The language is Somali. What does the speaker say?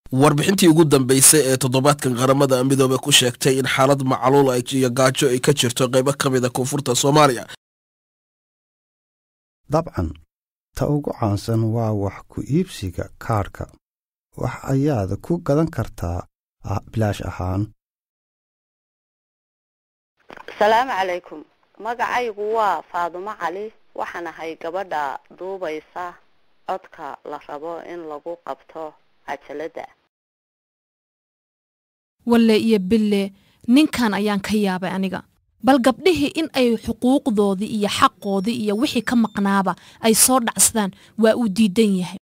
warbixintii ugu dambeysay ee toddobaadkan qaramada midoobe ku sheegtay in xaalad macaluul ay iyo gaajo ay ka jirto qaybo ka mid ah koonfurta Soomaaliya. dabcan ta ugu caansan waa wax ku iibsiga kaarka wax ayaad ku gadan kartaa bilaash ahaan. Salaamu calaykum, magacaygu waa Faadumo Cali, waxaan ahay gabadha duubaysa codka la rabo in lagu qabto cajalada. walle iyo bille ninkan ayaan ka yaabay aniga, bal gabdhihii in ay xuquuqdoodii iyo xaqoodii iyo wixii ka maqnaaba ay soo dhacsadaan waa uu diidan yahay.